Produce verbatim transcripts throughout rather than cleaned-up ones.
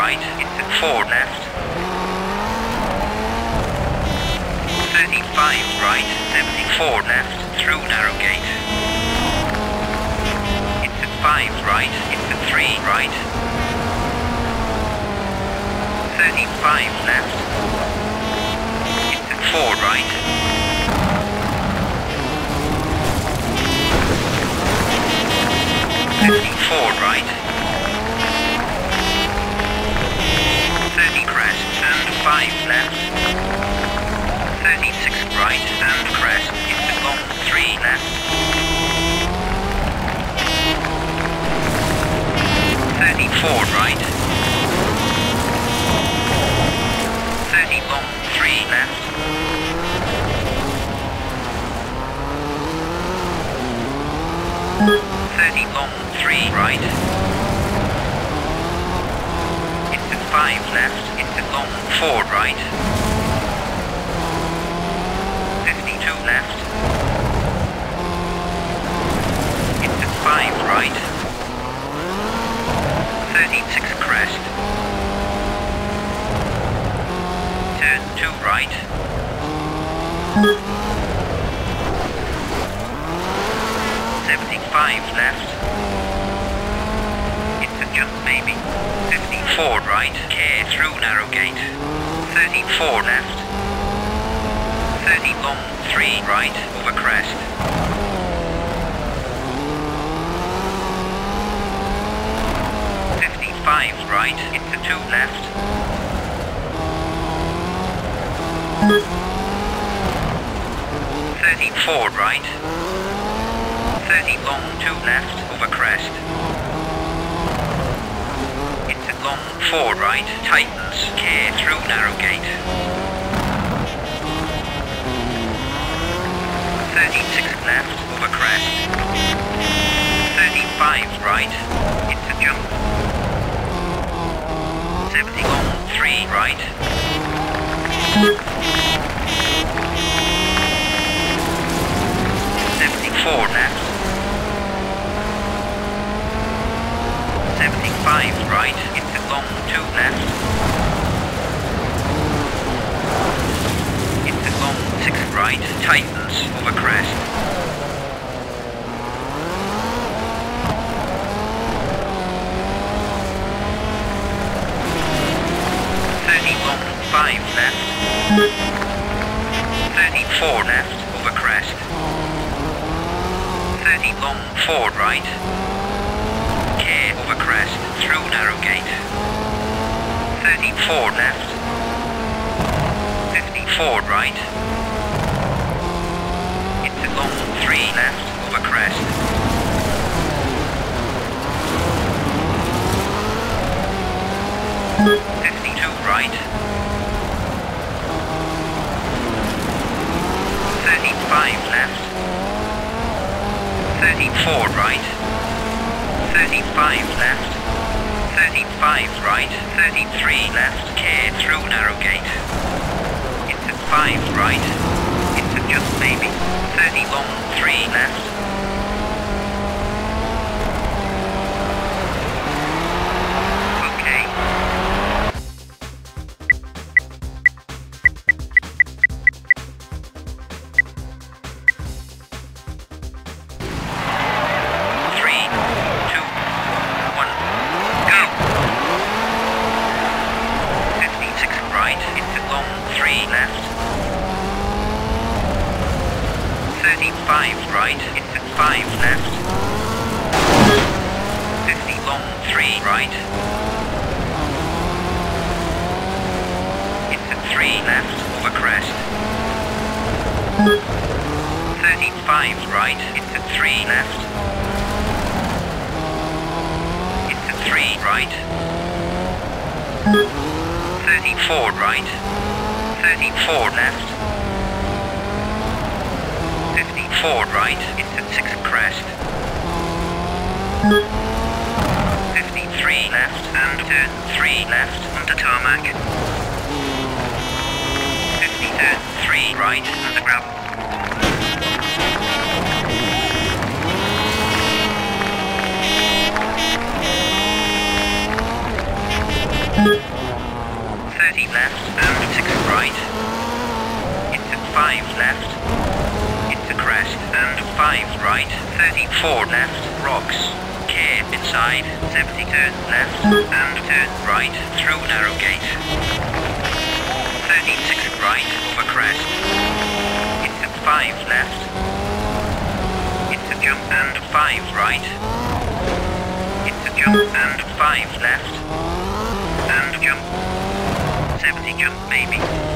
right, into four left. thirty-five right, seventy-four left, through narrow gate. Into five right, into three right. thirty-five left. Into four right. fifty-four right. thirty crest and five left. thirty-six right and crest into long three left. thirty-four right. thirty long three left. thirty long three right. Into five left, into long four right. fifty-two left. Into five right. thirty-six crest. Turn two right. seventy-five left. Into jump maybe. fifty-four right. Care through narrow gate. thirty-four left. thirty long three right over crest. fifty-five right into two left. thirty-four right. thirty long two left over crest. Into long four right, tightens, care through narrow gate. thirty-six left over crest. thirty-five right, into jump. seventy long three right. seventy-four left. seventy-five right into long two left. Into long six right, tightens over crest. thirty long five left. thirty-four left over crest. thirty long four right. Care over crest through narrow gate. thirty-four left. fifty-four right. Into long three left over crest. fifty-two right. thirty-five left. thirty-four right. thirty-five left. thirty-five right. thirty-three left. Care through narrow gate. Into five right. Into just maybe. thirty long three left. Okay. Three, two, one, go. fifty-six right into long three left. thirty-five right into five left. fifty long three right. Into three left over crest. thirty-five right into three left. Into three right. thirty-four right. thirty-four left. fifty-four right into six crest. fifty-three left and turn three left onto tarmac. fifty turn three right and the gravel. You crest, and five right, thirty-four left, rocks, care inside, seventy turn left, and turn right, through narrow gate, thirty-six right, over crest, into five left, into jump, and five right, into jump, and five left, and jump, seventy jump maybe.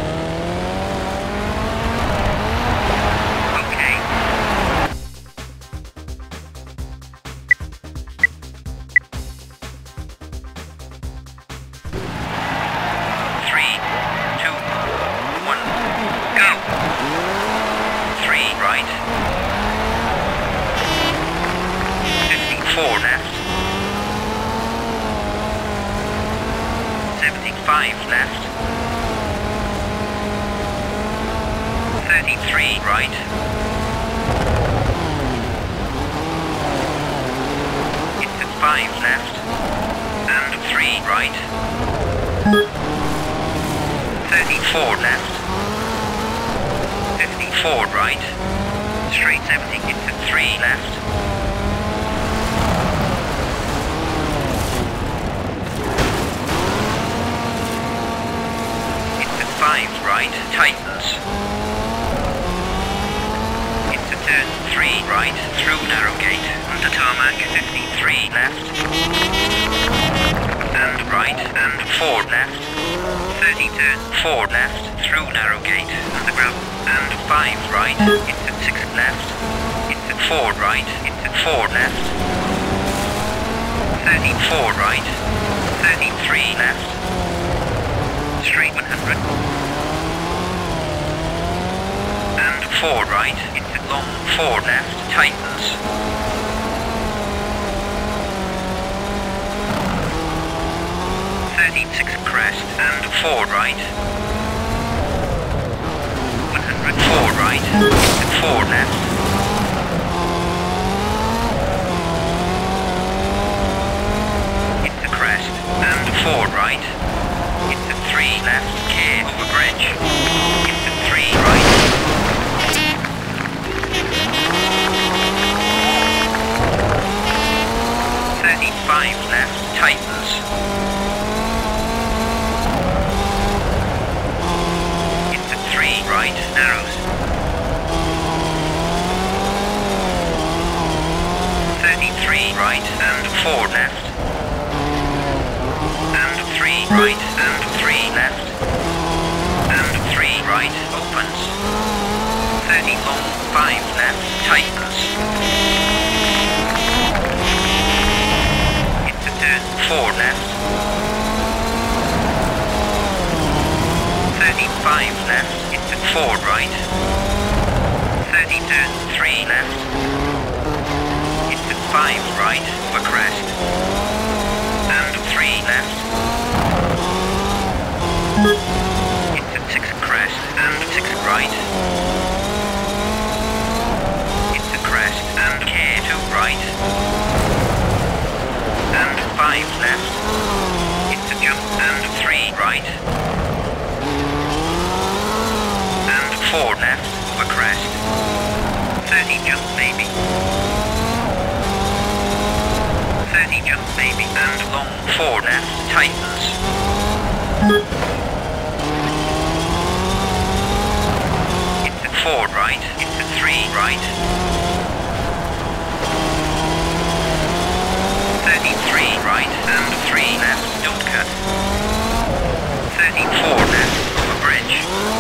Four left, seventy-five left, thirty-three right, into five left, and three right, thirty-four left, fifty-four right, straight seventy into three left, five right, tightens, into turn three right, through narrow gate, under tarmac, fifty-three left, and right, and four left, thirty turn, four left, through narrow gate, under gravel, and five right, into six left, into four right, into four left, thirty-four right, thirty-three left, straight one hundred, and four right, into long, four left, tightens, thirty-six crest, and four right, one hundred, four right, into four left, into crest, and four right, into three left, care over bridge, into three right, thirty-five left, tightens, into three right, narrows, thirty-three right, and four left, and three right, and three left, and three right, opens, thirty long, five left, tightens, into turn, four left, thirty-five left, into four right, thirty turn, three left, into five right, over crest, and three left, into six crest, and six right, into crest, and care to right, and five left, into jump, and three right, and four left, over crest, thirty jump maybe, thirty jump maybe, and long, four left, tightens, into four right, into three right, thirty-three right, and three left, don't cut, thirty-four left, over bridge,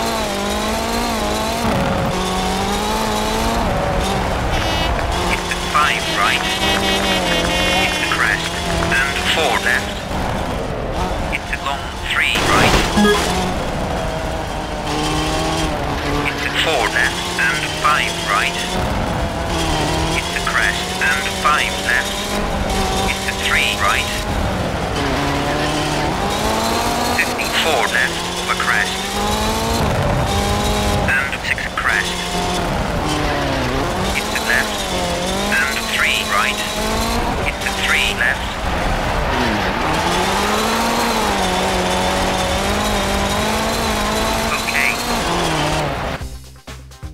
into five right, into crest, and four left, into long, three right, into four left, and five right, into crest, and five left, into three right, fifty-four left, over crest, and six crest, into left, and three right, into three left, okay,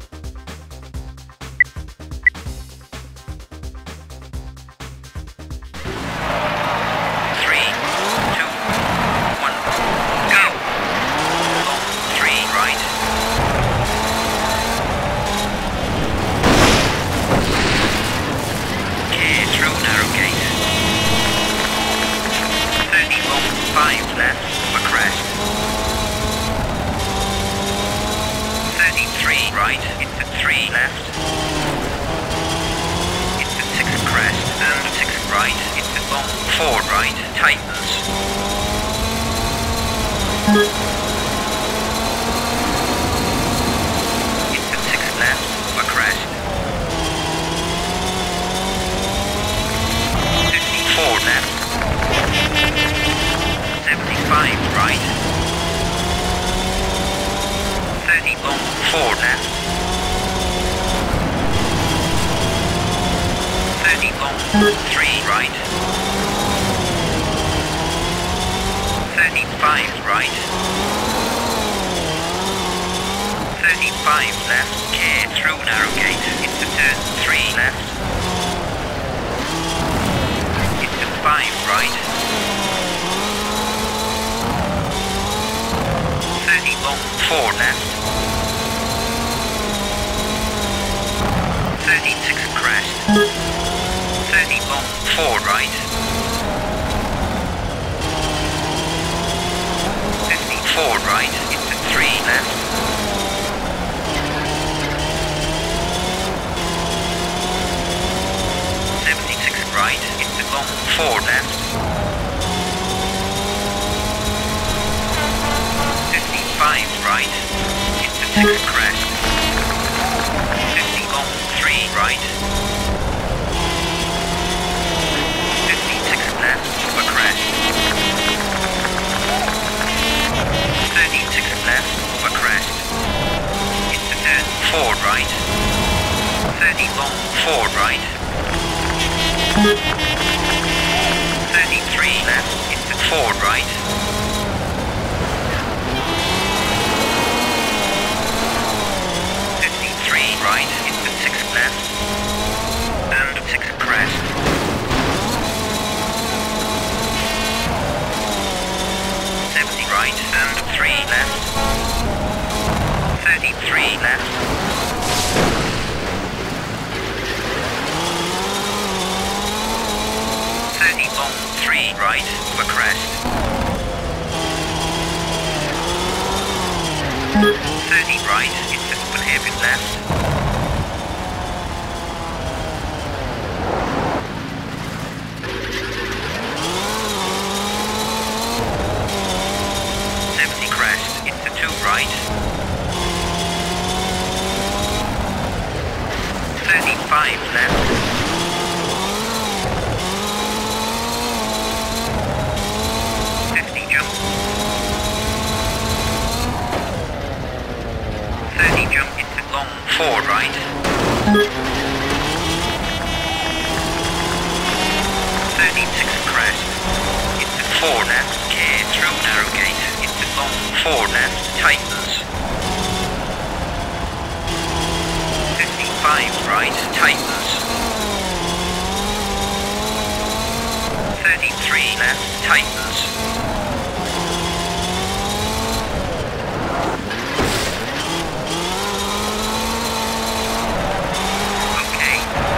four right, tightens. Into six left, over crest. fifty-four left. seventy-five right. thirty long, four left. thirty long, three right. thirty-five right. thirty-five left, care through narrow gate, into turn three left. Into five right. thirty long, four left. thirty-six crest. thirty long, four right. fifty-four right, into three left. seventy-six right, into long, four left. fifty-five right, into six crest. fifty long, three right. fifty-six left, over crest. thirty-six left, over crest. Into turn four right. thirty long, four right. thirty-three left, into four right. fifty-three right, into six left. And six crest. seventy right, and three left. thirty-three left. thirty long, three right, over crest. thirty right, into open hairpin left. seventy crest, into two right. thirty-five left. fifty jump. thirty jump into long, four right. thirty-six crest, into four left, care through narrow gate, into long, four left, tightens. fifty-five right, tightens. thirty-three left, tightens. Okay.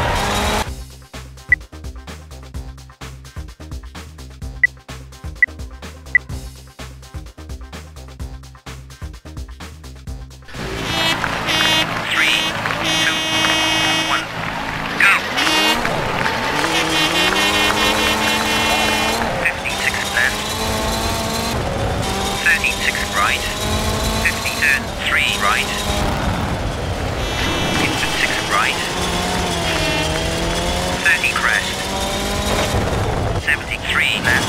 Three, two, one, go! fifty-six left. thirty-six right. fifty turn, three right. Into six right. thirty crest. seventy-three left.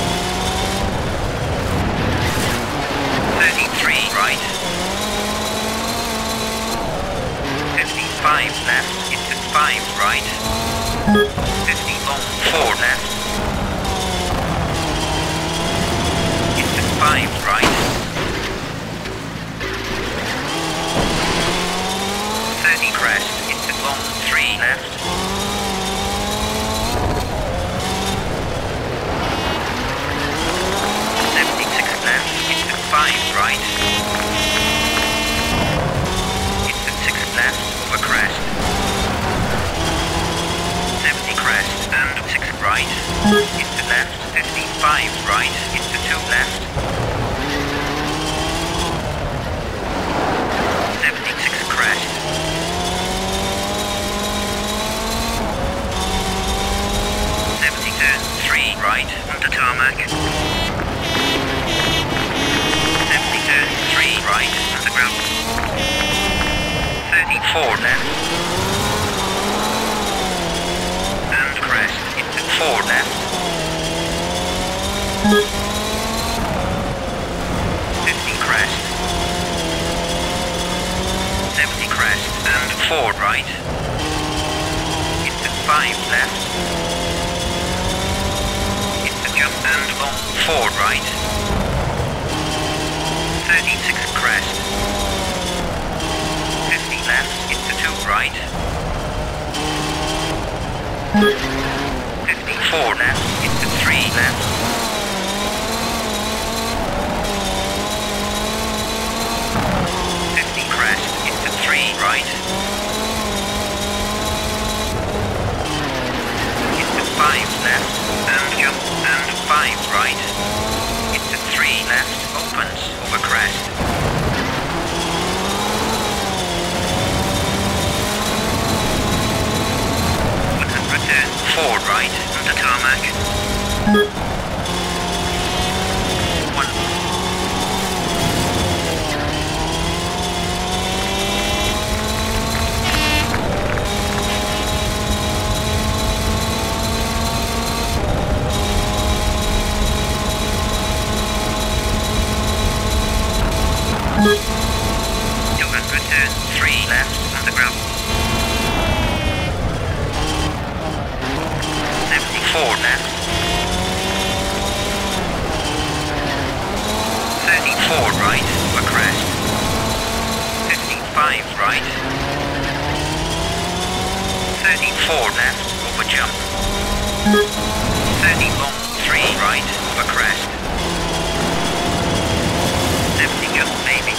thirty-three right. fifty-five left, into five right. fifty long, four left. Into five right. thirty crest, into long, three left. seventy-six left, into five right. Into six left, over crest. seventy crest, and six right. Into left, fifty-five right, into two left. seventy-six crest. seventy turn, three right. onto tarmac. seventy turn three right onto gravel. thirty-four left. And crest into four left. fifty crest. seventy crest and four right. Into five left. Into jump and long four right. thirty-six crest. fifty left into two right. fifty-four left into three left. fifty crest into three right. Into five left and jump and five right. Into three left opens over crest. one hundred turn four right onto tarmac. one. two hundred turn three left on the gravel. seventy-four left. thirty-four right over crest. fifty-five right. thirty-four left over jump. thirty long three right over crest. seventy jump maybe.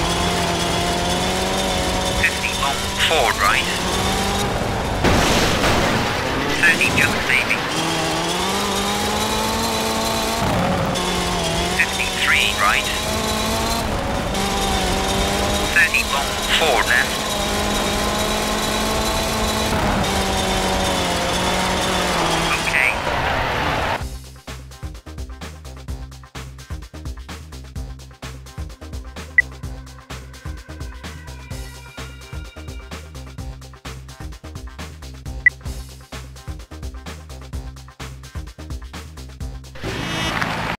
fifty long four right. thirty jump maybe. fifty-three right. thirty long four left.